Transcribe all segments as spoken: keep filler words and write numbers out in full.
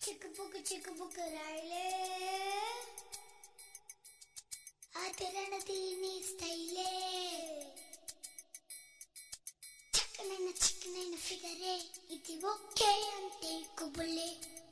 చిక్కుపుకు చిక్కుపుకు రైలే ఆదరణది నీ స్టైలే చక్కనైన చిక్కనైన ఫిగరే ఇది ఓకే అంటే కుబులే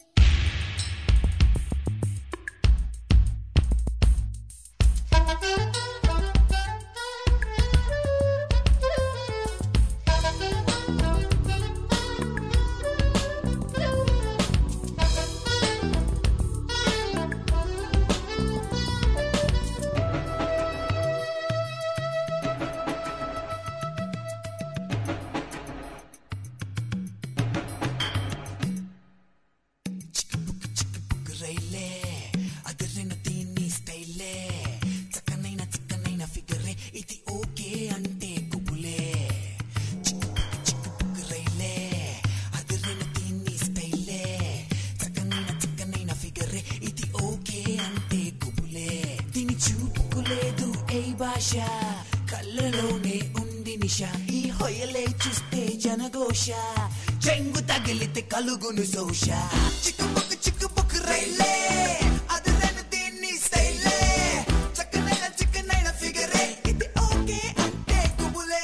కళ్ళలోనే ఉంది నిషా ఈ హొయలే చూస్తే జనఘోష చెంగు తగిలితే కలుగును సోష చిక్కుబుక్ చిక్కుబుక్ రైలే అదరన దీన్ని స్టైలే చక్కనైన చిక్కనైన ఫిగరే ఇది ఓకే అంటే కుబులే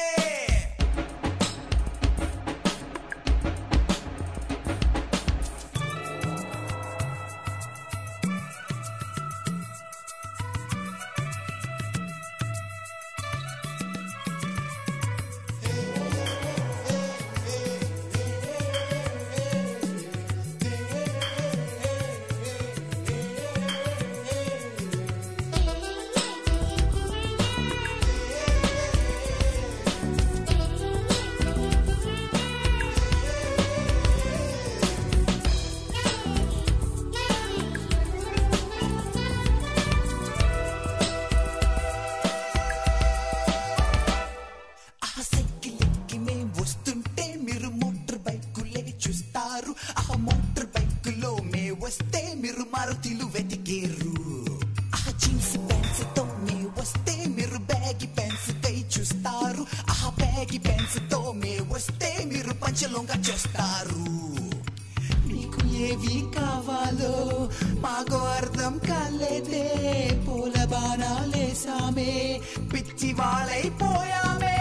ఆ మోటార్ బైకులో మే వస్తే మీరు మారుతిలు వెతికేరు ఆ జీన్స్ ప్యాంట్స్ తో మే వస్తే మీరు బ్యాగి ప్యాంట్స్ కై చూస్తారు ఆ బ్యాగి ప్యాంట్స్ తో మే వస్తే మీరు పంచలోంగా చూస్తారు మీకు ఏవి కావాలో మాకు అర్థం కాలేదే పూల బాణాలేసామే పిచ్చి వాళ్ళైపోయామే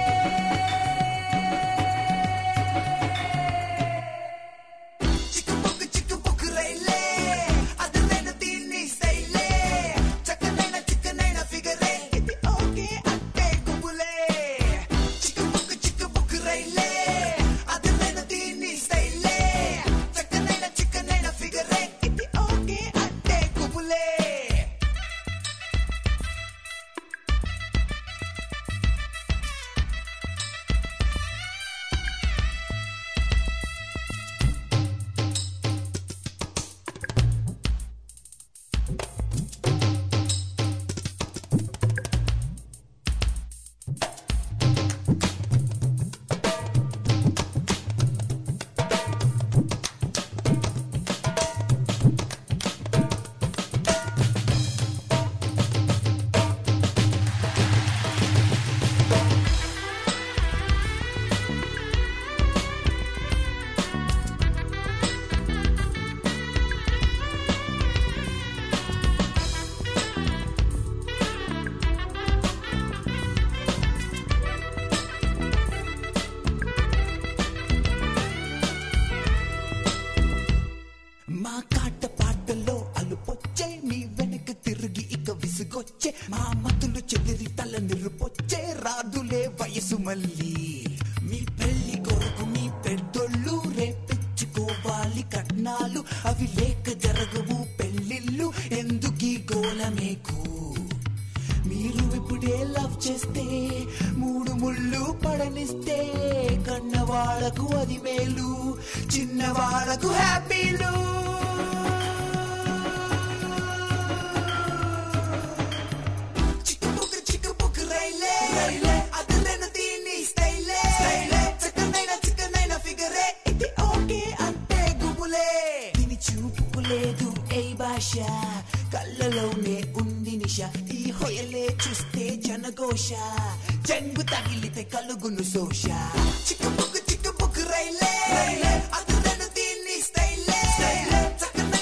మా కాట పాటలో అలుపొచ్చే మీ వెనక తిరిగి ఇక విసుగొచ్చే మా మతులు చెదిరి తల నిరుపొచ్చే రాదులే వయసు మళ్ళీ మీ పెళ్లి కొరకు మీ పెద్దోళ్ళు రేపెచ్చుకోవాలి కట్నాలు అవి లేక జరగవు పెళ్లిళ్ళు ఎందుకీ గోల మీకు మీరు ఇప్పుడే లవ్ చేస్తే మూడు ముళ్ళు పడనిస్తే కన్నవాళ్లకు అది మేలు చిన్నవాళ్లకు హ్యాపీలు చిక్కుబుక్ చిక్కుబుక్ రైలే అదరన దీన్ని స్టైలే చక్కనైన చిక్కనైన ఫిగరే ఇది ఓకే అంటే గుబులే దీని చూపుకు లేదు ఏ భాష కళ్ళలోనే ఉంది నిషా ఈ హొయలే చూస్తే జనఘోష చెంగు తగిలితే కలుగును సోష చిక్కుబుక్ చిక్కుబుక్ రైలే అదరన దీన్ని స్టైలే చక్కనైన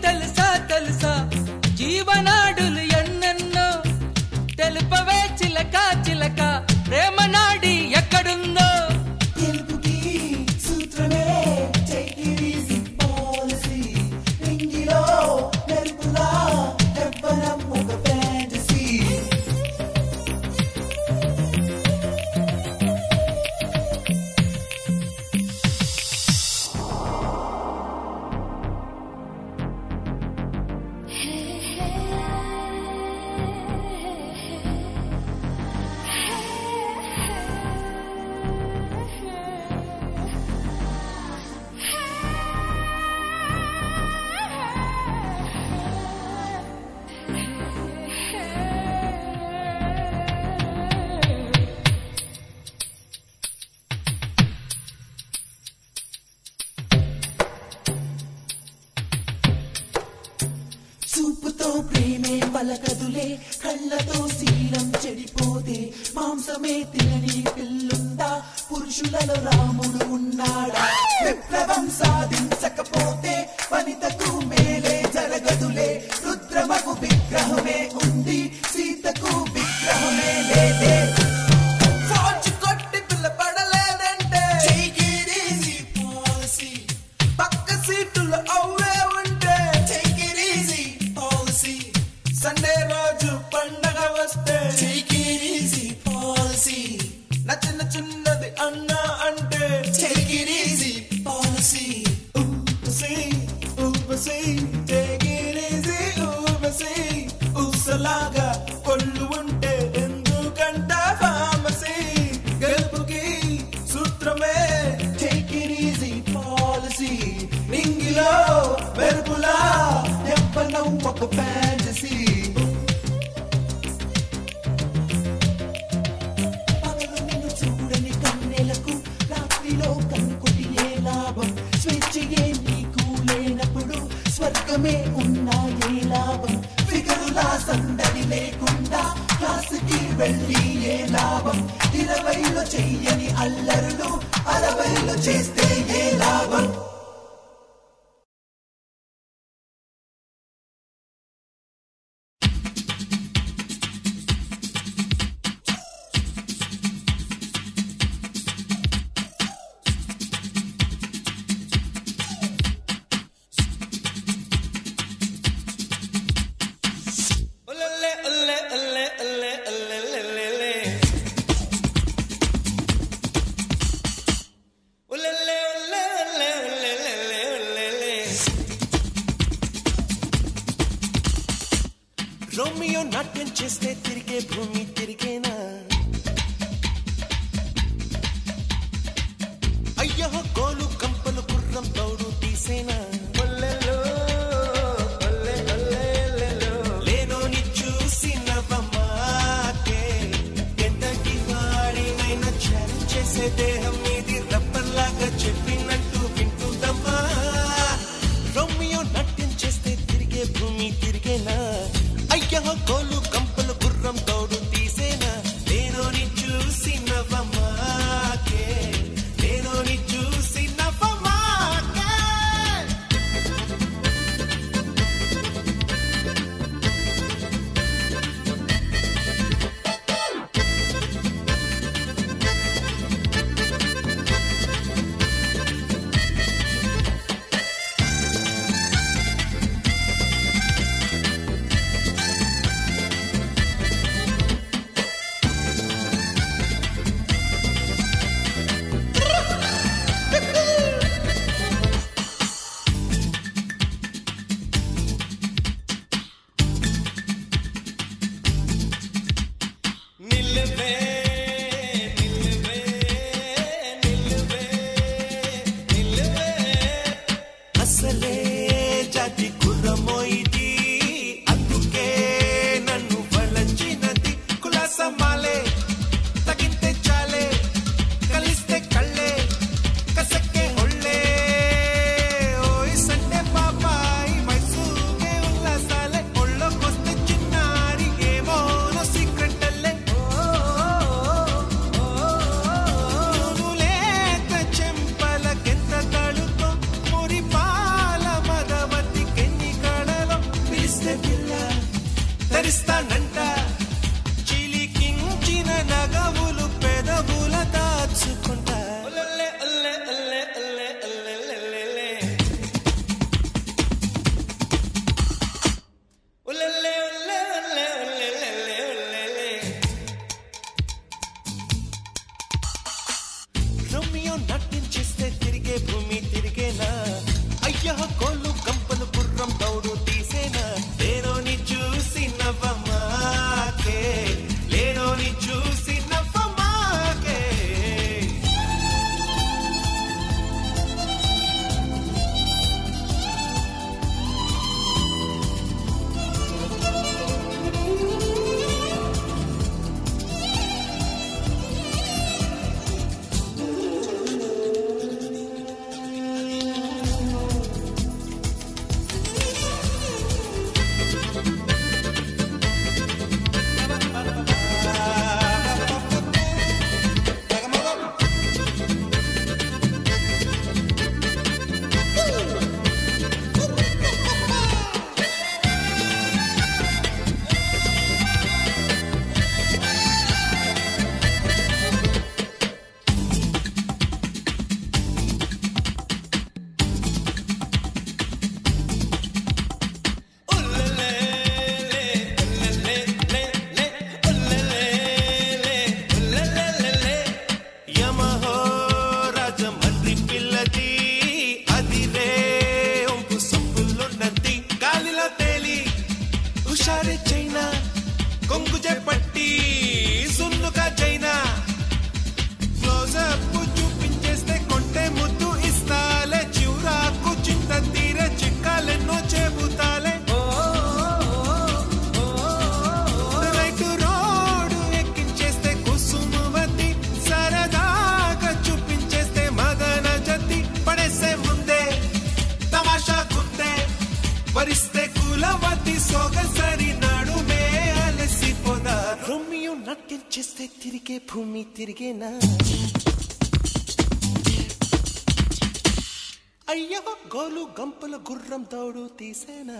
తెలుసా తెలుసా జీవనాడులు ఎన్నెన్నో తెలుపవే చిలక చిలక ప్రేమ నాడి ఎక్కడుందో తెలుపుకి సూత్రమే take it easy policy నింగిలో మెరుపులా ఎవ్వరం ఒక fantasy చూపుతో ప్రేమే పలకదులే కళ్ళతో శీలం చెడిపోతే మాంసమే తినని పిల్లుందా పురుషులలో రాముడు ఉన్నాడా విప్లవం సాధించకపోతే వనితకు మేలే జరగదులే రుద్రమకు విగ్రహమే ఉంది సీతకు విగ్రహమే లేదే ఫార్చు కొట్టి పిల్ల పడలేదంటే take it easy policy పక్క సీటులో అవే ఉంటే take it easy policy Sunday రోజు పండగ వస్తే take it easy policy నచ్చిన చిన్నది అన్నా అంటే take it easy policy ఊపసి ఊపసి take it easy ఊపసి ఊసలాగా Kollu ఉంటే ఎందుకంట ఫార్మసీ గెలుపుకి సూత్రమే take it easy policy నింగిలో మెరుపులా ఎవ్వనం ఒక fantasy పగలు నిన్ను చూడని కన్నెలకు రాత్రిలో కనుకొటి ఏ లాభం స్వేచ్ఛయే నీకు లేనప్పుడు స్వర్గమే ఉన్నా ఏ లాభం ఫిగరులా సందడి లేకుండా క్లాసుకి వెళ్ళి ఏ లాభం ఇరవైలో చెయ్యని అల్లరులు అరవైలో చేస్తే ఏ లాభం ఒల్లె ఒల్లె ఒల్లె ఒల్లె ఒల్లె ఒల్లె ఒల్లె ఒల్లె ఒల్లె ఒల్లె ఒల్లె రోమియో నాట్యం చేస్తే తిరిగే భూమి తిరిగేనా అయ్యో గోలు కంపలు గుర్రం తోడు తీసేనా ఒల్లెలో ఒల్లె ఒల్లె లేనోని చూసి నవ్వమాకే ఎంతటి వాడినైనా ఛాలెంజ్ చేసే దేహం మీది రబ్బర్లాగా చెప్పినట్టు వింటుందమ్మా రోమియో నాట్యం చేస్తే తిరిగే భూమి తిరిగేనా అయ్యో గోలు కంపలు గుర్రం తోడు తీసేనా లేనోని చూసి నవ్వమాకే లేనోని చూసి నవ్వమాకే నాట్యం చేస్తే తిరిగే భూమి తిరిగేనా అయ్యో కోళ్ళు కంపలు గుర్రం దౌడు తీసేనా లేనోని చూసి నవ్వమాకే లేనోని చూసి నవ్వమాకే భూమి తిరిగేనా అయ్యో గోలు గంపల గుర్రం దౌడు తీసేనా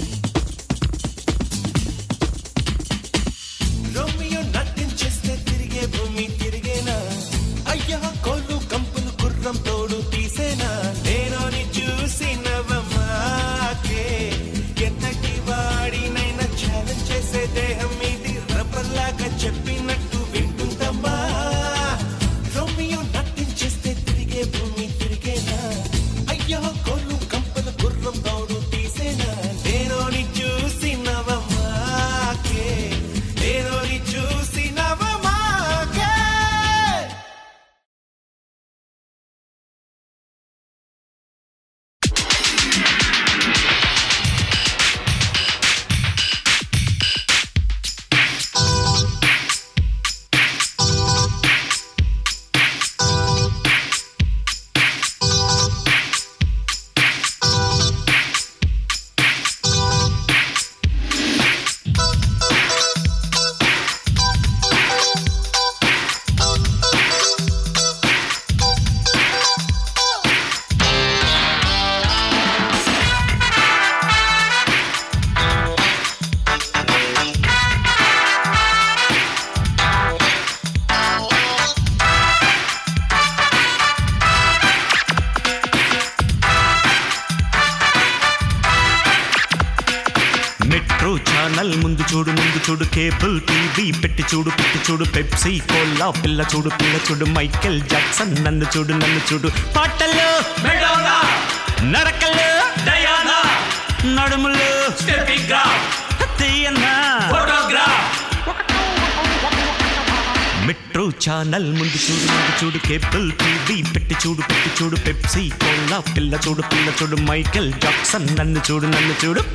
రోమియో నాట్యం చేస్తే తిరిగే భూమి తిరిగేనా అయ్యో గోలు గంపల గుర్రం దౌడు తీసేనా నేనోని చూసి నవ్వమాకే ఎంతటి వాడినైనా ఛాలెంజ్ చేసే దేహం ఇది రబ్బర్లాగా చెప్పినట్టు రోమియో నాట్యం చేస్తే తిరిగే భూమి తిరిగేనా అయ్యో కోళ్ళు కంపల గుర్రం దౌడు తీసేనా నేనోని చూసి నవ్వమాకే నేనోని చూసి నవ్వమాకే ముందు చూడు ముందు చూడు కేబుల్ టీవీ పెట్టి చూడు పెట్టి చూడు పెప్సీ కోలా పిల్ల చూడు పిల్ల చూడు మైకేల్ జాక్సన్ నన్ను చూడు నన్ను చూడు పాటలు నరకలు నడుములు మెట్రో ఛానల్ ముందు చూడు ముందు చూడు కేబుల్ టీవీ పెట్టి చూడు పెట్టి చూడు పెప్సీ కోలా పిల్ల చూడు పిల్ల చూడు మైకేల్ జాక్సన్ నన్ను చూడు నన్ను చూడు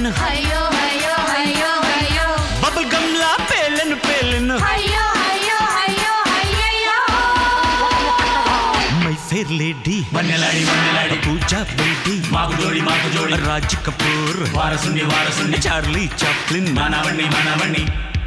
పేలను అయ్యో అయ్యో అయ్యో అయ్యో బబుల్ గమ్లా పేలను పేలను అయ్యో అయ్యో అయ్యో అయ్యయ్యో మై ఫేర్ లేడీ వన్నెలాడి వన్నెలాడి పూజా బేటీ మాకు జోడి మాకు జోడి రాజ్ కపూర్ వారసుని వారసుని చార్లీ చాప్లిన్ మనవణ్ణి మనవణ్ణి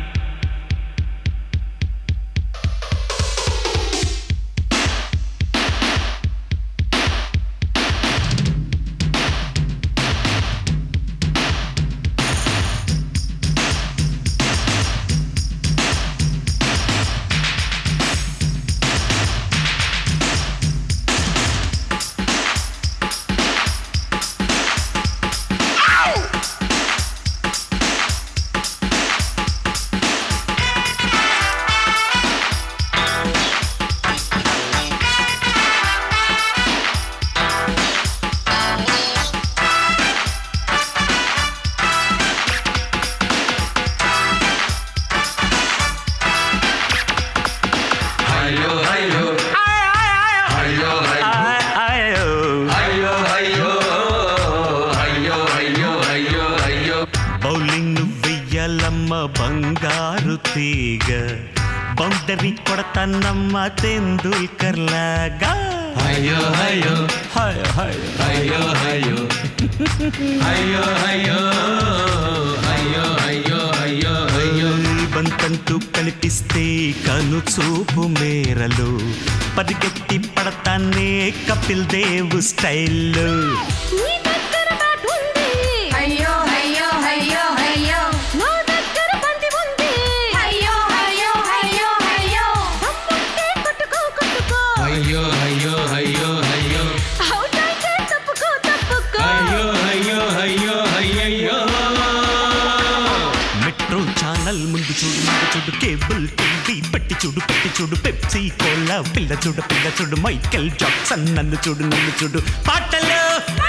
బంగారు తీగ బౌండరీ కొడతానమ్మ తెందుల్కర్ లాగా అయ్యో అయ్యో హాయ్ హాయ్ అయ్యో అయ్యో అయ్యో అయ్యో అయ్యో అయ్యో అయ్యో అయ్యో బంతంటూ కనిపిస్తే కను చూపు మేరలు పరిగెత్తి పడతానే కపిల్ దేవ్ స్టైల్ అయ్యో అయ్యో అయ్యో అయ్యో నా దగ్గర బంతి ఉంది అయ్యో అయ్యో అయ్యో అయ్యో దమ్ముంటే కొట్టుకో కొట్టుకో అయ్యో అయ్యో అయ్యో అయ్యో అవుట్ అయితే తప్పుకో తప్పుకో అయ్యో అయ్యో అయ్యో అయ్యయ్యో మెట్రో ఛానల్ ముందు చూడు ముందు చూడు కేబుల్ టీవీ పెట్టి చూడు పెట్టి చూడు పెప్సీ కోలా పిల్ల చూడు పిల్ల చూడు మైకెల్ జాక్సన్ నన్ను చూడు నన్ను చూడు పాటలు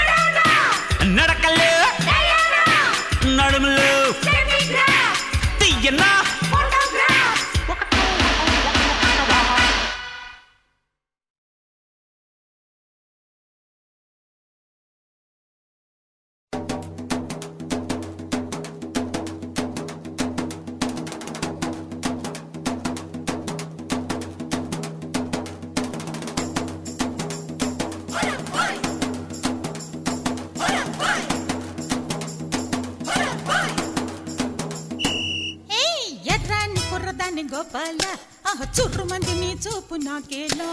నడకలు నడుములు తీయనా గోపాల ఆహ చుర్రు మంది నీ చూపు నాకేలో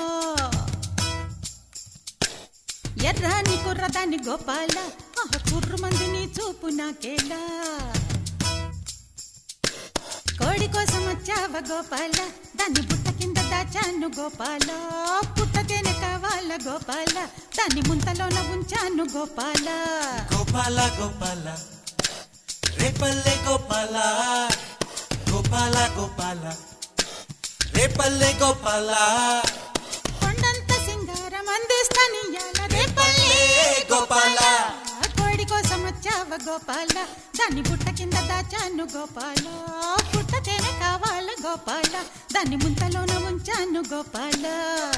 ఎర్రాని కుర్రదాని గోపాల ఆహ చుర్రు మంది నీ చూపు నాకేలా కోడి కోసం వచ్చావ గోపాల దాన్ని బుట్ట కింద దాచాను గోపాల పుట్టతేనే కావాల గోపాల దాన్ని ముంతలోన ఉంచాను గోపాల గోపాల గోపాల రేపల్లె గోపాల గోపాల గోపాల రేపల్లె గోపాల కొండంత సింగారం అందిస్తానియాల రేపల్లె గోపాల కోడి కోసం వచ్చావ గోపాల దాన్ని బుట్ట కింద దాచాను గోపాల పుట్టతేనే కావాల గోపాల దాన్ని ముంతలోన ఉంచాను గోపాల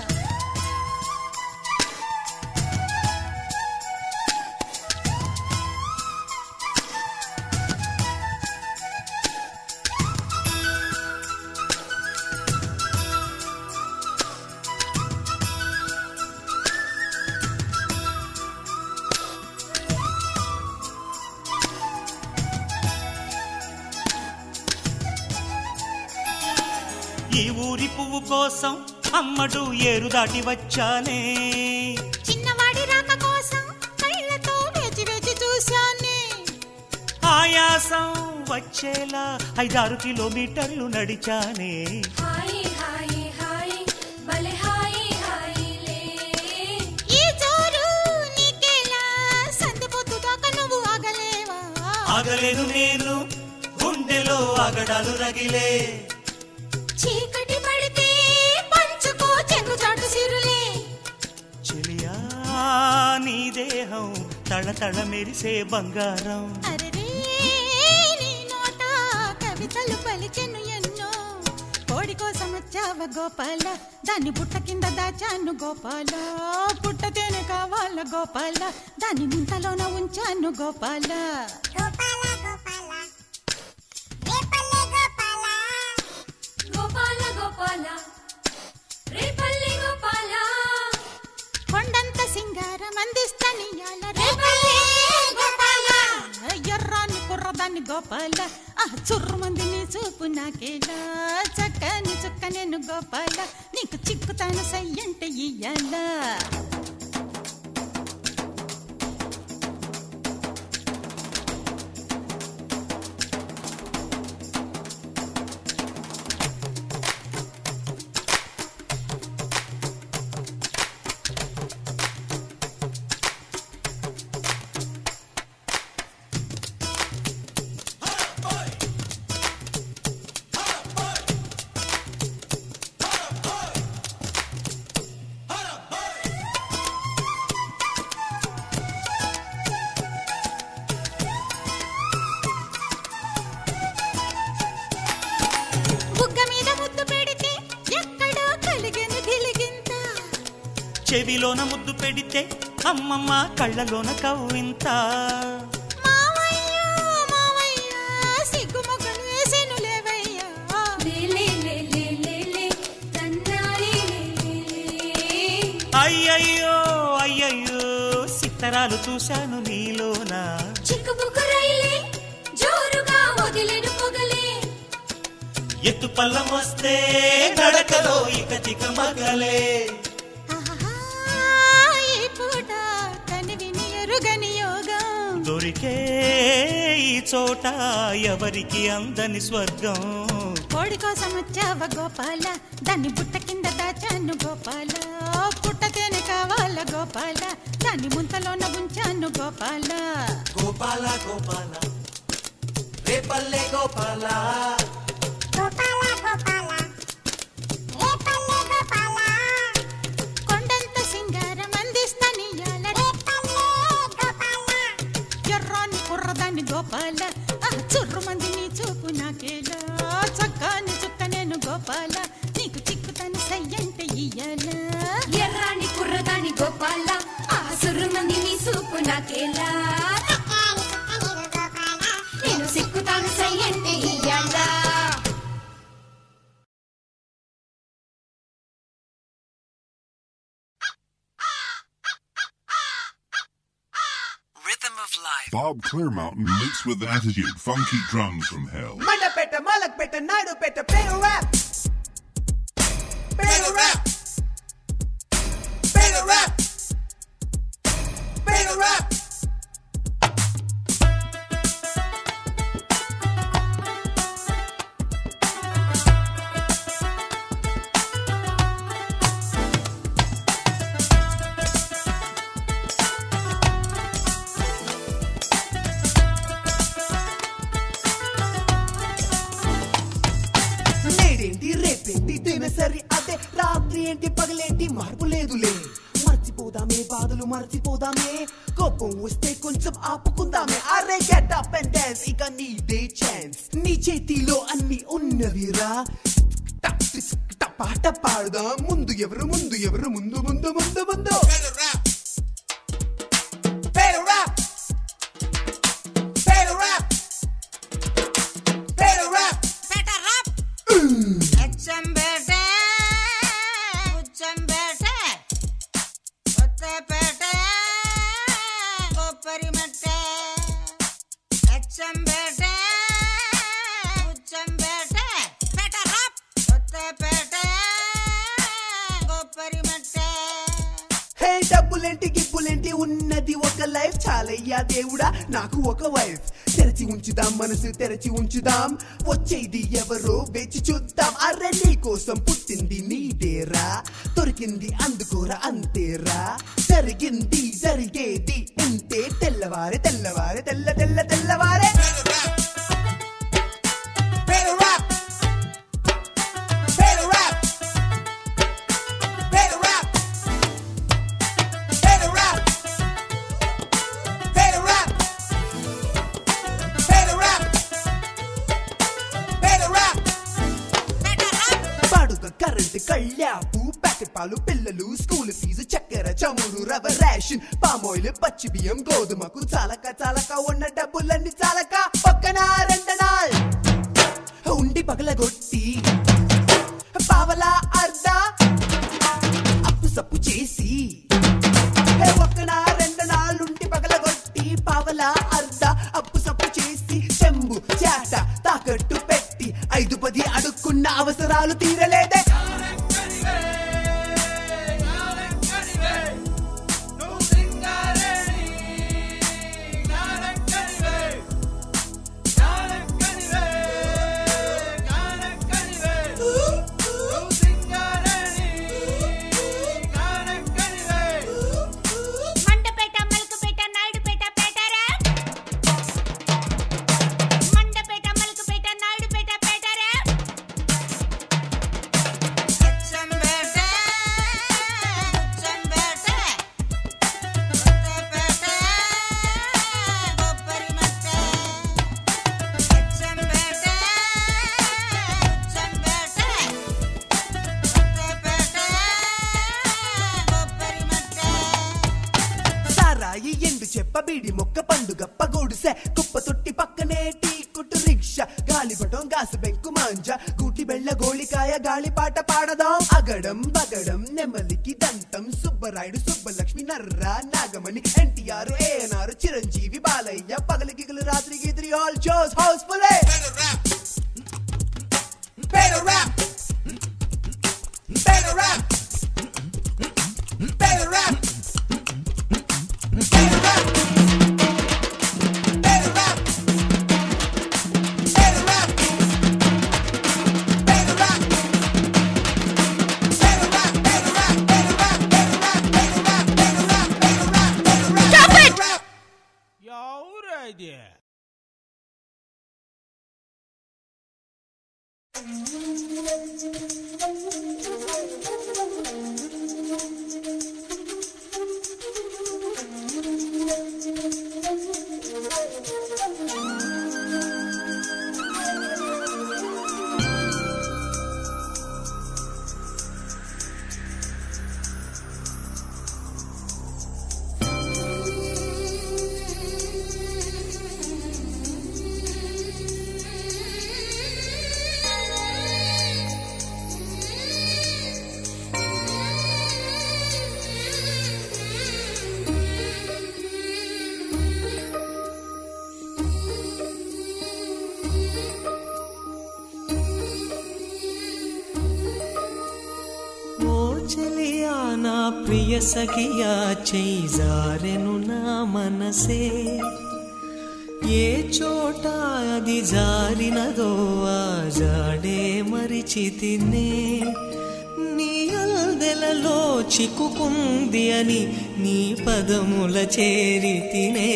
ఈ ఊరి పువ్వు కోసం అమ్మడు ఏరు దాటి వచ్చానే చిన్నవాడి రాక కోసం కళ్ళతో వేచి వేచి చూశానే ఆయాసం వచ్చేలా ఐదారు కిలోమీటర్లు నడిచానే హాయ్ హాయ్ హాయ్ భలే హాయ్ హాయ్ లే ఈ జోరు నీకేలా సంధిపోతు దాకా నువ్వు ఆగలేవా ఆగలేను నేను గుండెలో ఆగడాలు రగిలే చీకటి పడితే పంచుకో చెంగు చాటు సిరులే చెలియా నీ దేహం తళతళ మెరిసే బంగారం అరెరే నీ నోట కవితలు పలికెను ఎన్నో కోడి కోసం వచ్చావ గోపాల దాన్ని బుట్ట కింద దాచాను గోపాల పుట్టతేనే కావాల గోపాల దాన్ని ముంతలోన ఉంచాను గోపాల గోపాల గోపాల ఆ చుర్రుమంది నీ చూపు నాకేలా చక్కని చుక్క నేను గోపాల నీకు చిక్కుతాను సయ్యంటే ఇయ్యాలా చెవిలోన ముద్దు పెడితే అమ్మమ్మ కళ్ళలోన కవ్వింత అయ్యయ్యో అయ్యయ్యో సిత్తరాలు చూశాను నీలోన ఎత్తు పల్లం వస్తే నడకలో ఇక తిక మగలే దొరికే ఈ చోట ఎవరికి అందని స్వర్గం కోడి కోసం వచ్చావ గోపాల దాన్ని బుట్ట కింద దాచాను గోపాల పుట్టతేనే కావాల గోపాల దాన్ని ముంతలోన ఉంచాను గోపాల గోపాల గోపాల రేపల్లె గోపాల కొండంత సింగారం అందిస్తానియాల ఎర్రాని కుర్రదాన్ని గోపాల ఆ చుర్రు మంది నీ చూపు నాకేలా చక్కని చుక్క నేను గోపాల నీకు చిక్కుతాను సయ్యంటే ఇయ్యాల ఎర్రాని కుర్రదాని గోపాల ఆ సుర్రు మంది నీ చూపు నాకేలా నేను సిక్కుతాను సయ్యంటే ఇయ్యాల Bob Clearmountain mixed with attitude, funky drums from hell. Mandapeta, Malakpeta, Naidupeta, Pega Rap! Pega Rap! Pega Rap! Pega Rap! సరి అదే రాత్రి ఏంటి పగలేంటి మార్పు లేదులే మర్చిపోదామే బాధలు మర్చిపోదామే కోపం వస్తే కొంచెం ఆపుకుందామే అరే గెట్ అప్ అండ్ డాన్స్ ఇక నీదే ఛాన్స్ నీ చేతిలో అన్ని ఉన్నవిరా పాట పాడదాం ముందు ఎవరు ముందు ఎవరు ముందు ముందు ముందు ముందు డబ్బులేంటి గిబ్బులేంటి ఉన్నది ఒక లైఫ్ చాలయ్యా దేవుడా నాకు ఒక వైఫ్ తెరచి ఉంచుదాం మనసు తెరచి ఉంచుదాం వచ్చేది ఎవరో వేచి చూద్దాం అరే నీ కోసం పుట్టింది నీదేరా దొరికింది అందుకోరా అంతేరా జరిగింది జరిగేది ఇంతే తెల్లవారే తెల్లవారే తెల్ల తెల్ల తెల్లవారే కరెంట్ కళ్యాపు ప్యాకెట్ పాలు పిల్లలు స్కూల్ ఫీజు చక్కెర చమురు రవ్వ రేషన్ పామాయిల్ పచ్చి బియ్యం గోధుమకు చాలక చాలక ఉన్న డబ్బులన్నీ చాలక పక్కన రెండనాల్ ఉండి పగలగొట్టి పావలా అర్ధ అప్పు సప్పు చేసి ఒక్కన రెండనాలుంటి పగలగొట్టి పావలా అర్ధ అప్పు సప్పు చేసి చెంబు దాహాలు తీరలేదే. బీడి మొక్క పండుగ పగోడుసే కుప్ప తొట్టి పక్కనే టీ కొట్టు రిక్షా గాలిపటం గాసు బెంకు మాంజ కూటి బెళ్ళ గోళికాయ గాలి పాట పాడదాం. అగడం బగడం నెమలికి దంతం సుబ్బరాయుడు సుబ్బలక్ష్మి నర్రా నాగమణి ఎన్టీఆర్ ఏఎన్ఆర్ చిరంజీవి బాలయ్య పగలి గిగలు రాత్రి గీత్రి all shows housefull. Better rap, better rap, better rap, better rap. ప్రియ సఖియా చేజారెను నా మనసే ఏ చోట అది జారినదో ఆ జాడే మరిచితినే నీ అల్దెలలో చిక్కుకుంది అని నీ పదముల చేరితినే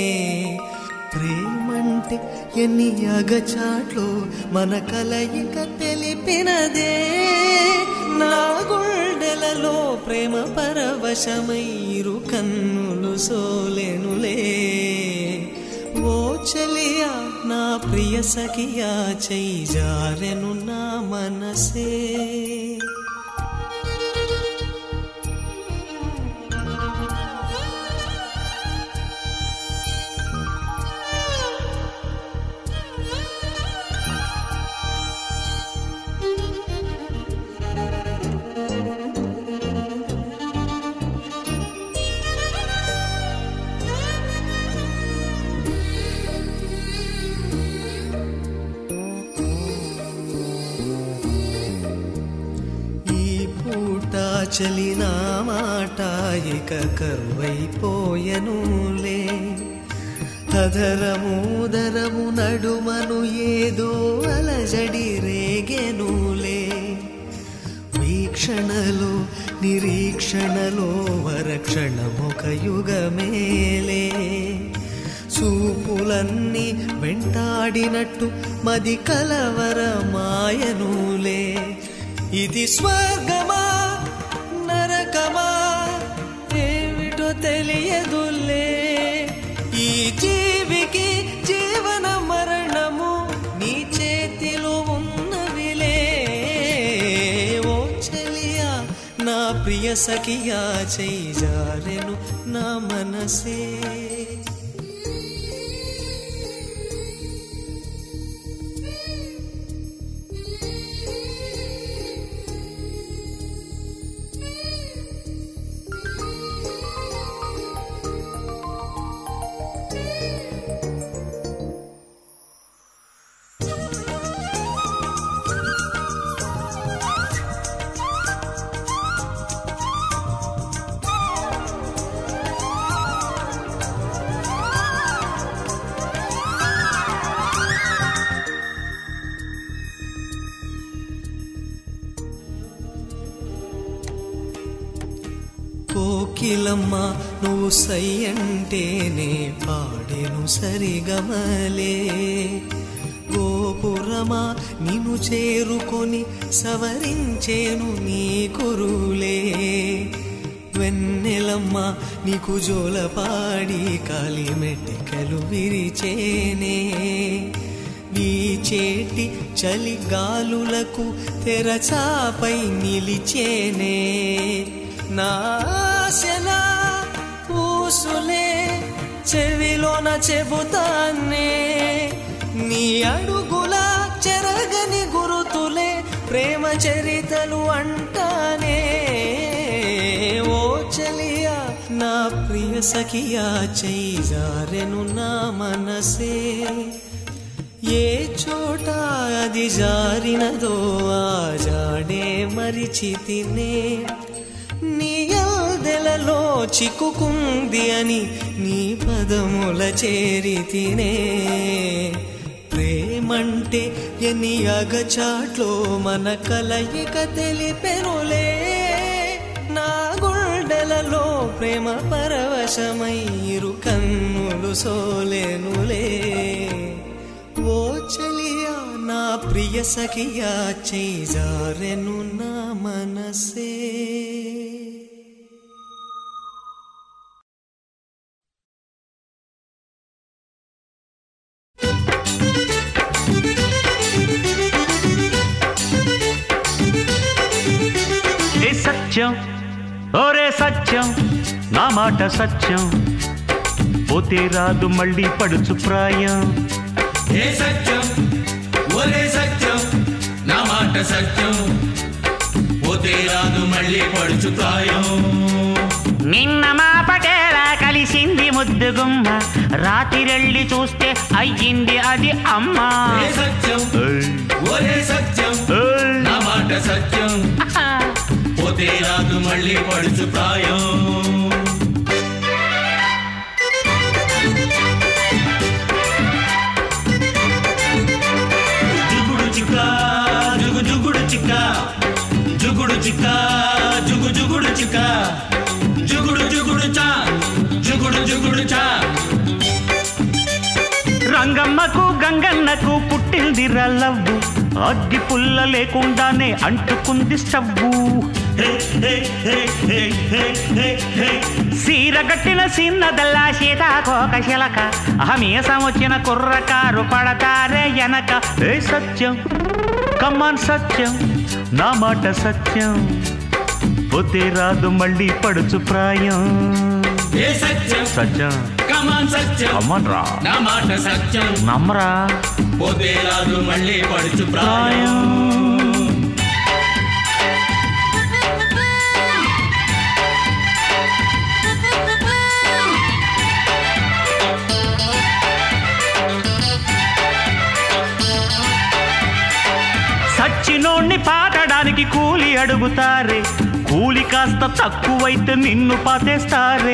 ప్రేమంటే ఎన్ని అగచాట్లో మన కలయిక తెలిపినదే నా గుండెలలో ప్రేమ పరవశమైరు కన్నులు సోలెనులే ఓ చలియా నా ప్రియ సఖియా చేజారెను నా మనసే చలినా మాట ఇక కరువైపోయెనులే అధరముదరము నడుమను ఏదో అలజడి రేగెనులే వీక్షణలో నిరీక్షణలో వరక్షణమొక యుగమేలే చూపులన్నీ వెంటాడినట్టు మది కలవరమాయనులే ఇది స్వర్గమా నరకమా ఏమిటో తెలియదులే ఈ జీవికి జీవన మరణము నీ చేతిలో ఉన్నవిలే ఓ చెలియా నా ప్రియ సఖియా చేజారెను నా మనసే కోకిలమ్మ నువ్వు సై అంటేనే పాడేను సరిగమలే గోపురమా నిన్ను చేరుకొని సవరించేను నీ కురులే వెన్నెలమ్మ నీకు జోలపాడి కాలి మెట్టెకలు విరిచేనే వీచేటి చలి గాలులకు తెరచాపై నిలిచేనే నాశనా పూసులే చెవిలోన చెబుతానే నీ అడుగుల చెరగని గురుతులే ప్రేమ చరితలు అంటానే ఓ చలియా నా ప్రియ సఖియా చేజారెను నా మనసే ఏ చోట అది జారినదో ఆ జాడే మరిచితినే నీ అల్దెలలో చిక్కుకుంది అని నీ పదముల చేరితినే ప్రేమంటే ఎన్ని అగచాట్లో మన కలయిక తెలిపెనులే నా గుండెలలో ప్రేమ పరవశమై ఇరు కన్నులు సోలేనులే ఓ చలియా నా ప్రియ సఖియా చేజారెను నా మనసే సత్యం ఓరే సత్యం నా మాట సత్యం పోతే రాదు మళ్ళీ పడుచు ప్రాయం ఏ సత్యం ఒరే సత్యం నా మాట సత్యం పోతే రాదు మళ్ళీ పడుచు ప్రాయం నిన్న మా పటేలా కలిసింది ముద్దుగుమ్మ రాత్రిరెళ్ళి చూస్తే అయ్యింది అది అమ్మ ఏ సత్యం ఒరే సత్యం నా మాట సత్యం పోతే రాదు మళ్ళీ పడుచు ప్రాయం జుగుడు చిక్కా జుగు జుగుడు చిక్కా జుగుడు చిక్కా జుగు జుగుడు చిక్కా జుగుడు జుగుడు చా జుగుడు జుగుడు చా రంగమ్మకు గంగన్నకు పుట్టింది రల్లవ్వు అగ్గి పుల్ల లేకుండానే అంటుకుంది స్టవ్వు సీరగట్టిన సిన్నదల్లా సీతాకోక శిలక అహమీసం వచ్చిన కుర్రకారు పడతారే ఎనక ఏ సత్యం కమ్మాన్ సత్యం నా మాట సత్యం పోతే రాదు మళ్ళీ పడుచు ప్రాయం ఏ సత్యం సత్యం కమాన్ సత్యం అమ్మన్రా నా మాట సత్యం నమ్మరా పోతే రాదు మళ్ళీ పడుచు ప్రాయం సచ్చినోణ్ణి పాతడానికి కూలి అడుగుతారే కూలి కాస్త తక్కువైతే నిన్ను పాతేస్తారే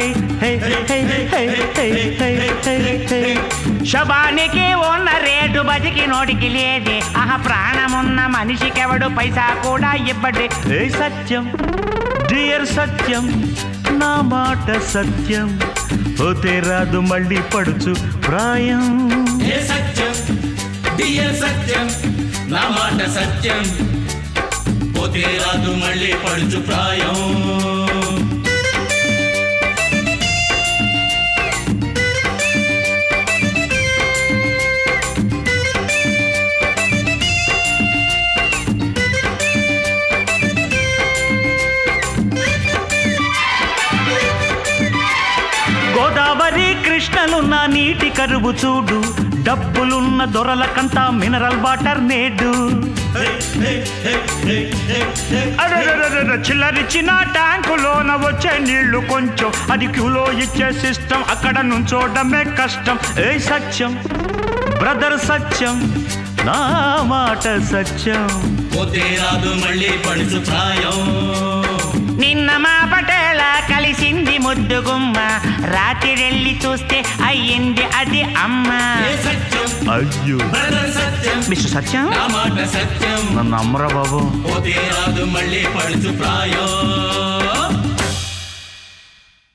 శబానికి ఉన్న రేటు బతికి నోటికి లేదే ఆహ ప్రాణమున్న మనిషికెవడు పైసా కూడా ఇవ్వడే ఏ సత్యం డియర్ సత్యం నా మాట సత్యం పోతే రాదు మళ్ళీ పడుచు ప్రాయం ఏ సత్యం డియర్ సత్యం నా మాట సత్యం పోతే రాదు మళ్ళీ పడుచు ప్రాయం గోదావరి కృష్ణలున్న నీటి కరువు చూడు డబ్బులున్న దొరలకంతా మినరల్ వాటర్ నేడు చిల్లరిచ్చిన ట్యాంకులోన వచ్చే నీళ్లు కొంచెం అది క్యూలో ఇచ్చే సిస్టమ్ అక్కడ నుంచోడమే కష్టం ఏ సత్యం బ్రదర్ సత్యం నా మాట సత్యం పోతే రాదు మళ్ళీ పడుచు ప్రాయం నిన్న మా పటేల కలిసింది ముద్దుగుమ్మ రాత్రిరెళ్ళి చూస్తే అయ్యింది అది అమ్మ ఏ సత్యం అయ్యో బ్రదర్ సత్యం మిస్టర్ సత్యం నా మాట సత్యం నన్ను నమ్మరా బాబు పోతే రాదు మళ్ళీ పడుచు ప్రాయం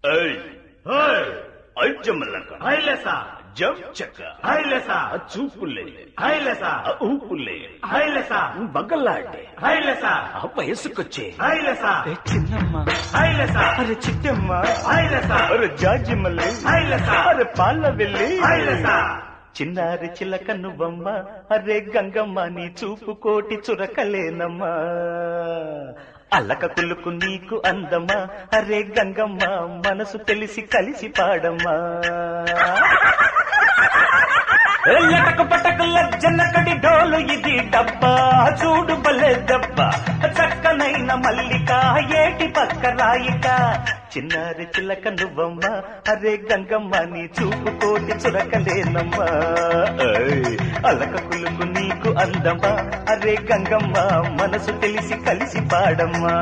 చూపులే ఊపులే బగ్గలాడే వయసుకొచ్చే చిన్నమ్మ అరే చిట్టమ్మ అరే జాజిమల్లి అరే పాల వెళ్ళి చిన్నారి చిలక నువ్వమ్మ అరే గంగమ్మ నీ చూపు కోటి చురకలేనమ్మా అల్లక కులుకు నీకు అందమ్మా అరే గంగమ్మ మనసు తెలిసి కలిసి పాడమ్మా లటకు పటకు లజ్జనకడి డోలు ఇది డబ్బా చూడు బలే దెబ్బ చక్కనైన మల్లిక ఏటి పక్క రాయిక చిన్నారి చిలక నువ్వమ్మ అరే గంగమ్మ నీ చూపు కోటి చురకలేనమ్మా అలక కులుకు నీకు అందమ్మా అరే గంగమ్మ మనసు తెలిసి కలిసి పాడమ్మా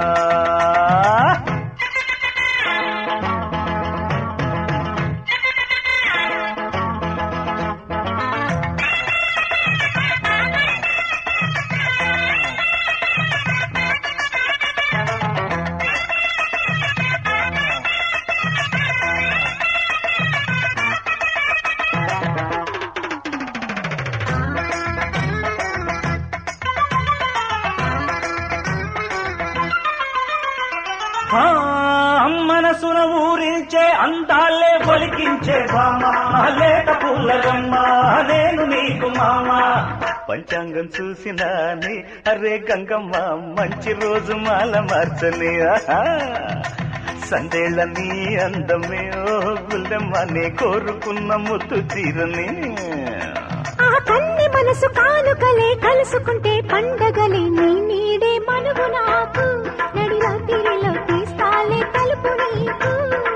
మనసున ఊరించే అందాలే ఒలికించే బామా లేత పూలరమ్మ నేను నీకు మామా పంచాంగం చూసినాని అరే గంగమ్మ మంచి రోజు మాల మార్చని సందేళ్ళ నీ అందమే ఓ గుల్లెమ్మ నే కోరుకున్న ముత్తు తీరని కన్ని మనసు కానుకలే కలుసుకుంటే పండగలే నీ నీడే మనుగు నాకు నడి రాత్రిలో తీస్తాలే తలుపు నీకు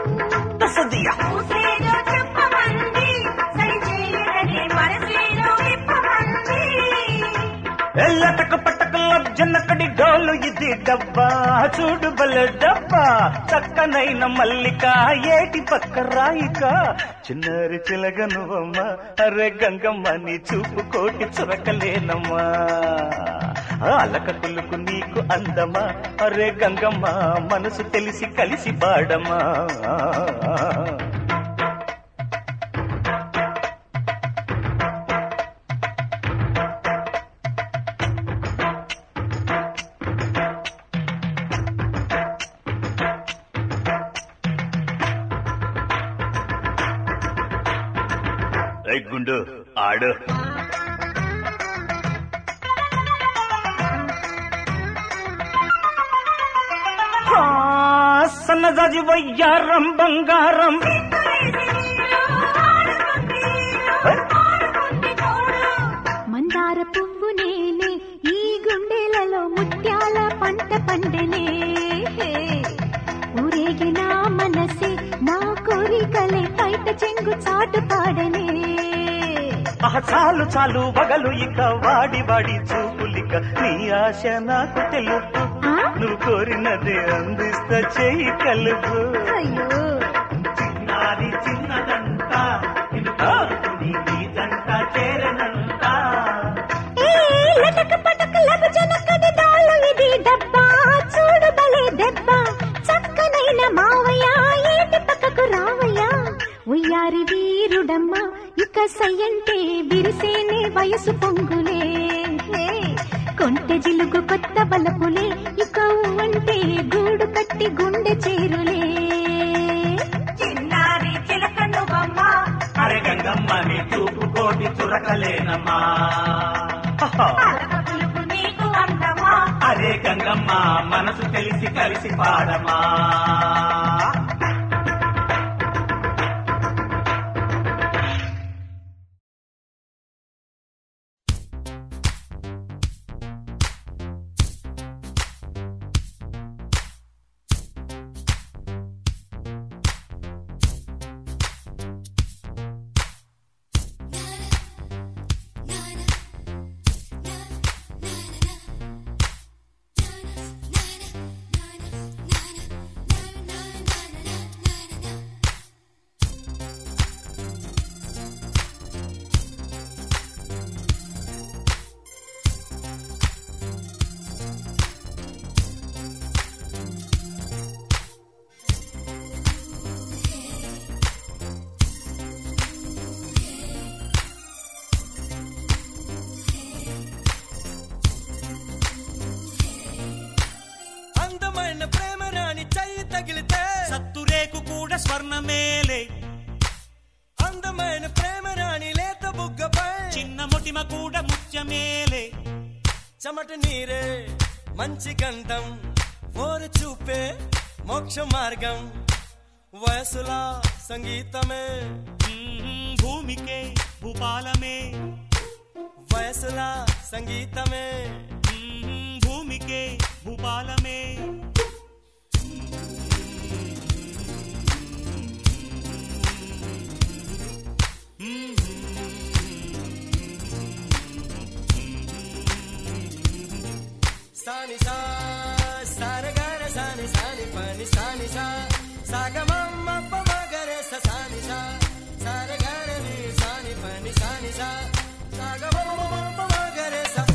లటక పటక లజ్జనకడి డోలు ఇది డబ్బా చూడు బలే డబ్బా చక్కనైన మల్లిక ఏటి పక్క రాయిక చిన్నారి చిలక నువ్వమ్మ అరే గంగమ్మ నీ చూపు కోటి చురకలేనమ్మా అలక కులుకు నీకు అందమా అరే గంగమ్మ మనసు తెలిసి కలిసి పాడమ్మా గుండు ఆడు సన్నజాజి వయ్యారం బంగారం మందార పువ్వు నేనే ఈ గుండెలలో ముత్యాల పంట పండనే ఊరేగిన మనసే నా కోరికలే బయట చెంగు చాటు పాడనే చాలు చాలు వగలు ఇక వాడి వాడి చూపులిక నీ ఆశ నాకు తెలుపు నువ్వు కోరినదే అందిస్తా చెయ్యి కలుపు చిన్నారి చిన్నదంట జంట చేరనంట లటక పటక లబజనకడి డోలు ఇది డబ్బా చూడు బలే దెబ్బ చక్కనైన మావయ్య ఏటి పక్కకు రావయ్యా ఉయ్యారి వీరుడమ్మ ఇక సయ్యంటే విరిసేనే వయసు పొంగులే కొంటె జిలుగు కొత్త బలపులే ఇక అంటే గూడు కట్టి గుండె చేరులే చిన్నారి చిలక నువ్వమ్మ అరే గంగమ్మ నీ చూపు కోటి చురకలేనమ్మా నీకు అందమా అరే గంగమ్మ మనసు తెలిసి కలిసి పాడమా తగిలితే సత్తురేకు కూడా స్వర్ణమేలే. అందమైన ప్రేమ రాణి లేత బుగ్గపై చిన్న మొటిమ కూడా ముత్యమేలే. చెమట నీరే మంచి గంధం ఓరు చూపే మోక్ష మార్గం వయసులా సంగీతమే భూమికే భూపాలమే. వయసులా సంగీతమే భూమికే భూపాలమే. సాని సా సారగార సాని సాని పని సాని సా సాగమమ్మ పమగరే సాని సా సారగార ని సాని పని సాని సా సాగమమ్మ పమగరే సా.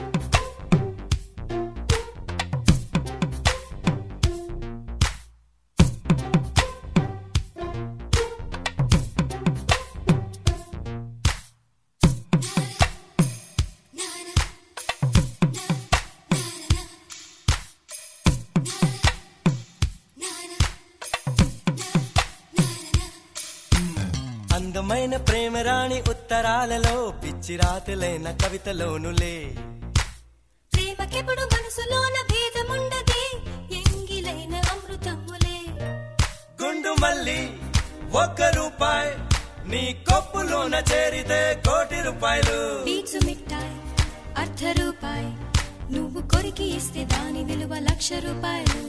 అందమైన ప్రేమ రాణి ఉత్తరాలలో పిచ్చి రాతలైన కవితలోనులే. ప్రేమకెప్పుడు మనసులోన భేదముండదే ఎంగిలైన అమృతములే. గుండు మల్లి ఒక్క రూపాయి నీ కొప్పులోన చేరితే కోటి రూపాయలు. పీచు మిఠాయి అర్ధ రూపాయి నువ్వు కొరికి ఇస్తే దాని విలువ లక్ష రూపాయలు.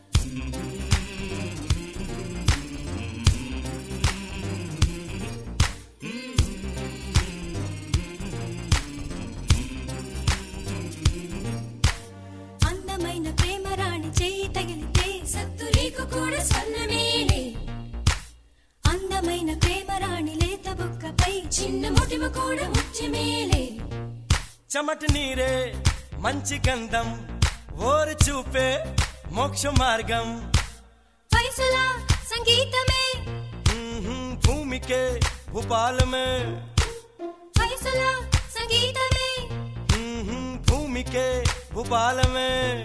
అందమైన ప్రేమ రాణి చేయి తగిలితే సత్తురేకు కూడా స్వర్ణమేలే. అందమైన ప్రేమ రాణి లేత బుక్కపై చిన్న మొటిమ కూడా ముత్యమేలే. చెమట నీరే మంచి గంధం ఓరు చూపే మోక్ష మార్గం వయసులా సంగీతమే భూమికే భూపాలమే. వయసులా సంగీతమే భూమికే భూపాలమే.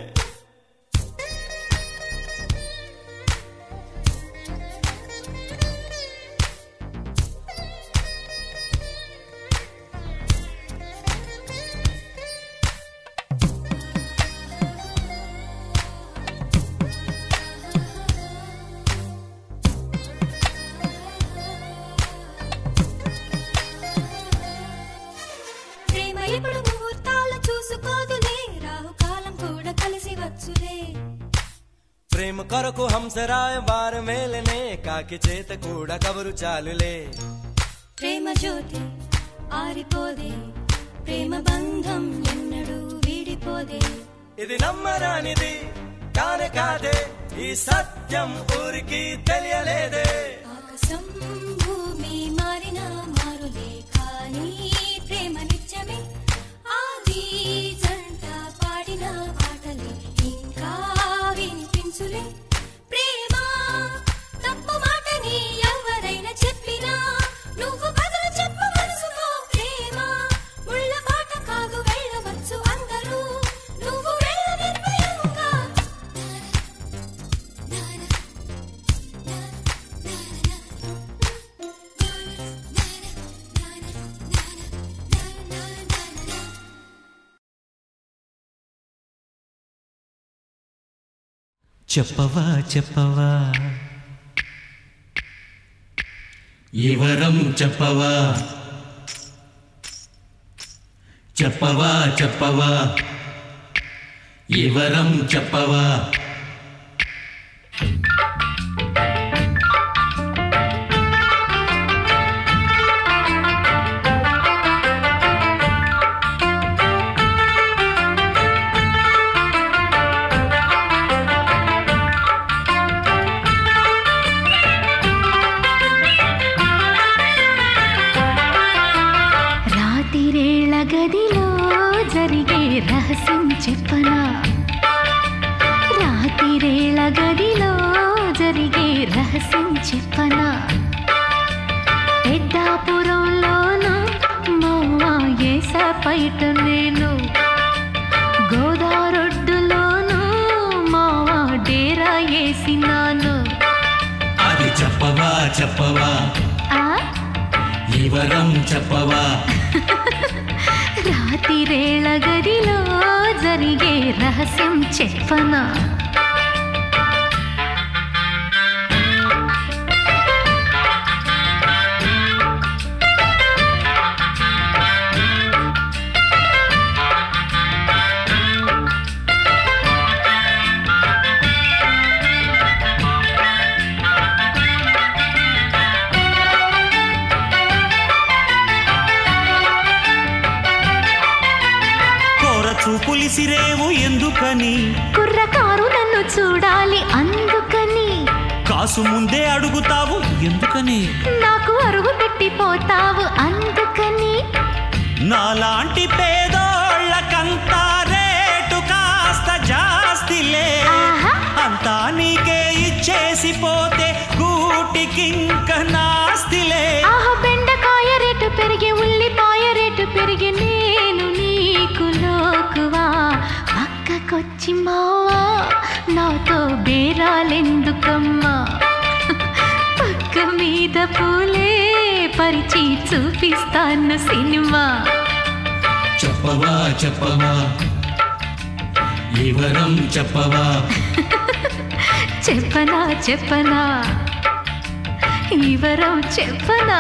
ప్రేమ ఇప్పుడు ముహూర్తాలు చూసుకోదులే రాహుకాలం కూడా కలిసి వచ్చులే. ప్రేమ కొరకు హంసరాయ వార మేలనే కాకి చేత కూడా కబురు చాలులే. ప్రేమ జ్యోతి ఆరిపోదే ప్రేమ బంధం ఎన్నడూ వీడిపోదే. ఇది నమ్మరానిది కానే కాదే ఈ సత్యం ఊరికి తెలియలేదే. ఆకాశం భూమి మారిన మారులే కానీ ప్రేమ నిత్యమే. ఆది జంట పాడిన పాటలే ఇంకా వినిపించులే. ప్రేమ తప్పు మాటని ఎవరైనా చెప్పినా నువ్వు బదులు చెప్పు మనసుకో. ప్రేమ ముళ్ళ పాట కాదు వెళ్ళవచ్చు అందరూ నువ్వు వెళ్ళ నిర్భయంగా. చెప్పవా చెప్పవా వివరం చెప్పవా. చెప్పవా చెప్పవా వివరం చెప్పవా. రాతిరేళ్ల గదిలో జరిగే రహస్యం చెప్పనా. రాతిరేళ్ల గదిలో జరిగే రహస్యం చెప్పనా. పెద్దాపురంలోన మావా ఏస పైట నేను గోదారొడ్డులోన మావా డేరా వేసినాను. చెప్పవా వివరం చెప్పవా రాతిరేళ గదిలో జరిగే రహస్యం చెప్పనా చూపులిసిరేవు ఎందుకని కుర్రకారు నన్ను చూడాలి అందుకని కాసు ముందే అడుగుతావు ఎందుకని నాకు అరుగు పెట్టిపోతావు అందుకని నాలాంటి పేదోళ్ళకంతా రేటు కాస్త జాస్తిలే అంతా నీకే ఇచ్చేసిపోతే కూటికింక నాస్తిలే ఆహా బెండకాయ రేటు పెరిగి ఉల్లిపాయ రేటు పెరిగి నేను నీకు లోకువా పక్కకొచ్చి మావా నాతో బేరాలెందుకమ్మా పక్క మీద పూలే పరిచి చూపిస్తాను సినిమా చెప్పవా చెప్పవా వివరం చెప్పవా చెప్పనా చెప్పనా వివరం చెప్పనా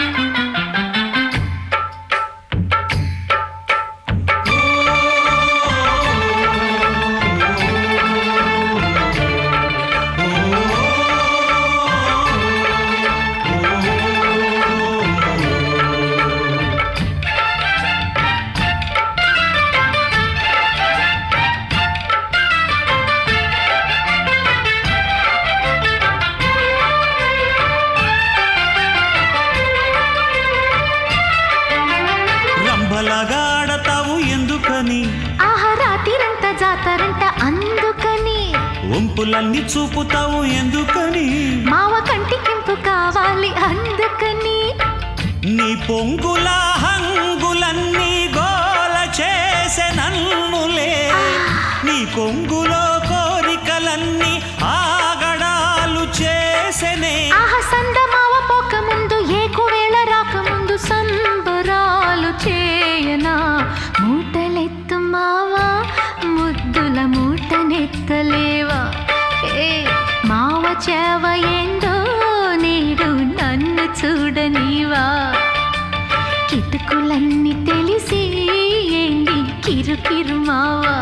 ఆడతావు ఎందుకని ఆహరాతిరంత జాతరంట అందుకని వంపులన్నీ చూపుతావు ఎందుకని మావ కంటికింపు కావాలి అందుకని నీ పొంగుల హంగులన్నీ గోల చేసే నన్నులే నీ కొంగులో కోరికలన్నీ ఆగడాలు చేసెనే ఆహ సందమావ పోక ముందు ఏకువేళ రాకముందు సంబరాలు చేయనా మూటలెత్తు మావా ముద్దుల మూటనెత్తలేవా ఏ మావ చేవ ఏందో నేడు నన్ను చూడనివా కిటుకులన్నీ తెలిసి ఏంది కిరుకిరు మావా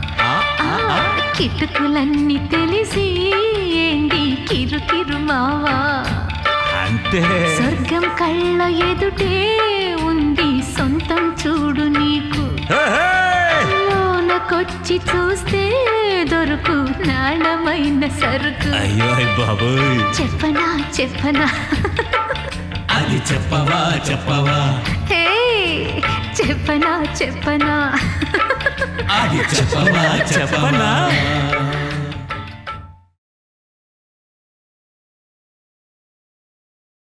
కిటుకులన్నీ తెలిసి ఏంది కిరుకిరు మావా అంతే స్వర్గం కళ్ళ ఎదుటే ఉంది సొంతం చూడు నీకు లోనకొచ్చి చూస్తే దొరుకు నాణమైన సరుకు అయ్యో బాబోయ్ చెప్పనా చెప్పనా అది చెప్పవా చెప్పవా హే చెప్పనా చెప్పనా అది చెప్పవా చెప్పవా